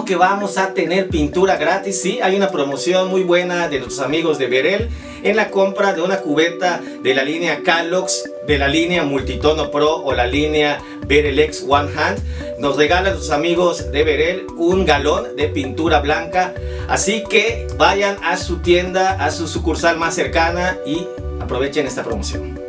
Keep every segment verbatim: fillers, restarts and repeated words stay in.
que vamos a tener pintura gratis. Sí, hay una promoción muy buena de nuestros amigos de Berel en la compra de una cubeta de la línea Calox, de la línea Multitono Pro o la línea Berel X One Hand. Nos regalan nuestros amigos de Berel un galón de pintura blanca. Así que vayan a su tienda, a su sucursal más cercana y aprovechen esta promoción.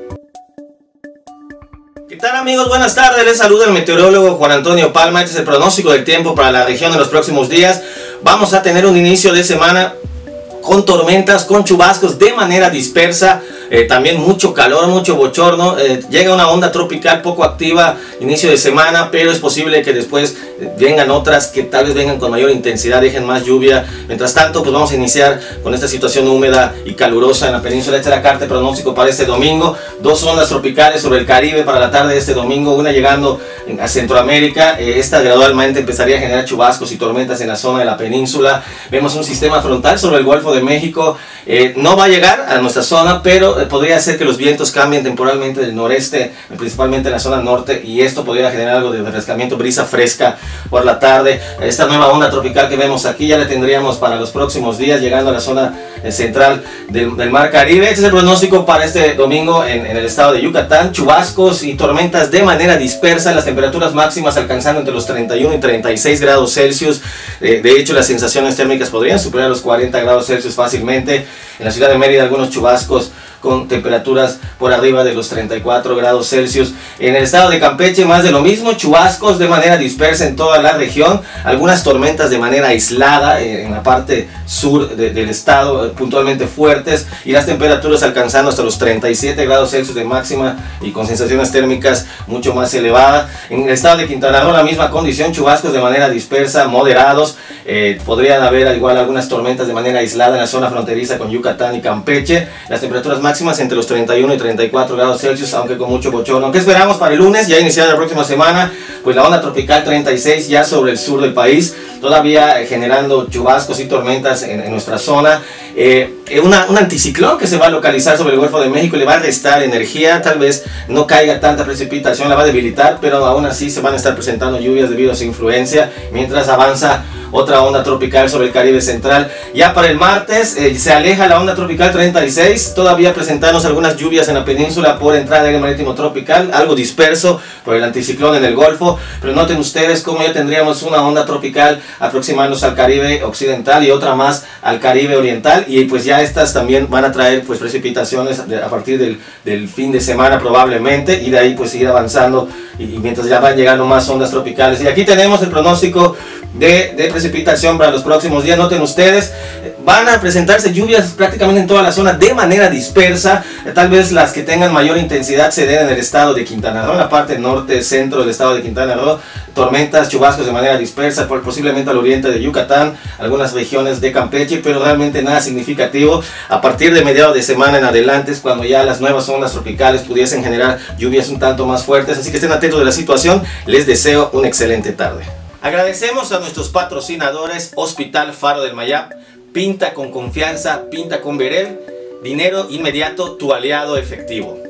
¿Qué tal, amigos? Buenas tardes, les saluda el meteorólogo Juan Antonio Palma. Este es el pronóstico del tiempo para la región en los próximos días. Vamos a tener un inicio de semana con tormentas, con chubascos de manera dispersa, eh, también mucho calor, mucho bochorno, eh, llega una onda tropical poco activa inicio de semana, pero es posible que después eh, vengan otras que tal vez vengan con mayor intensidad, dejen más lluvia. Mientras tanto, pues vamos a iniciar con esta situación húmeda y calurosa en la península. Esta es la carta de pronóstico para este domingo. Dos ondas tropicales sobre el Caribe para la tarde de este domingo, una llegando a Centroamérica. Eh, esta gradualmente empezaría a generar chubascos y tormentas en la zona de la península. Vemos un sistema frontal sobre el Golfo de México. Eh, no va a llegar a nuestra zona, pero eh, podría hacer que los vientos cambien temporalmente del noreste, principalmente en la zona norte, y esto podría generar algo de refrescamiento, brisa fresca por la tarde. Esta nueva onda tropical que vemos aquí ya la tendríamos para los próximos días, llegando a la zona eh, central del, del Mar Caribe. Este es el pronóstico para este domingo en, en el estado de Yucatán. Chubascos y tormentas de manera dispersa, las temperaturas máximas alcanzando entre los treinta y uno y treinta y seis grados Celsius. Eh, de hecho, las sensaciones térmicas podrían superar los cuarenta grados Celsius fácilmente. En la ciudad de Mérida, algunos chubascos con temperaturas por arriba de los treinta y cuatro grados Celsius. En el estado de Campeche, más de lo mismo, chubascos de manera dispersa en toda la región, algunas tormentas de manera aislada en la parte sur de, del estado, puntualmente fuertes, y las temperaturas alcanzando hasta los treinta y siete grados Celsius de máxima y con sensaciones térmicas mucho más elevadas. En el estado de Quintana Roo, la misma condición, chubascos de manera dispersa, moderados. Eh, podrían haber al igual algunas tormentas de manera aislada en la zona fronteriza con Yucatán y Campeche. Las temperaturas máximas entre los treinta y uno y treinta y cuatro grados Celsius, aunque con mucho bochorno. ¿Qué esperamos para el lunes? Ya iniciada la próxima semana, pues la onda tropical treinta y seis ya sobre el sur del país, todavía eh, generando chubascos y tormentas en, en nuestra zona. Eh, una, un anticiclón que se va a localizar sobre el Golfo de México le va a restar energía, tal vez no caiga tanta precipitación, la va a debilitar, pero aún así se van a estar presentando lluvias debido a su influencia, mientras avanza otra onda tropical sobre el Caribe central. Ya para el martes eh, se aleja la onda tropical treinta y seis, todavía presentarnos algunas lluvias en la península por entrada de aire marítimo tropical, algo disperso por el anticiclón en el Golfo, pero noten ustedes cómo ya tendríamos una onda tropical aproximándose al Caribe occidental y otra más al Caribe oriental, y pues ya estas también van a traer pues precipitaciones a partir del, del fin de semana probablemente, y de ahí pues seguir avanzando, y, y mientras ya van llegando más ondas tropicales. Y aquí tenemos el pronóstico de, de precipitación para los próximos días. Noten ustedes, van a presentarse lluvias prácticamente en toda la zona de manera dispersa. Tal vez las que tengan mayor intensidad se den en el estado de Quintana Roo, en la parte norte, centro del estado de Quintana Roo. Tormentas, chubascos de manera dispersa, posiblemente al oriente de Yucatán, algunas regiones de Campeche, pero realmente nada significativo. A partir de mediados de semana en adelante es cuando ya las nuevas ondas tropicales pudiesen generar lluvias un tanto más fuertes. Así que estén atentos de la situación. Les deseo una excelente tarde. Agradecemos a nuestros patrocinadores: Hospital Faro del Mayab. Pinta con confianza, pinta con Berel. Dinero inmediato, tu aliado efectivo.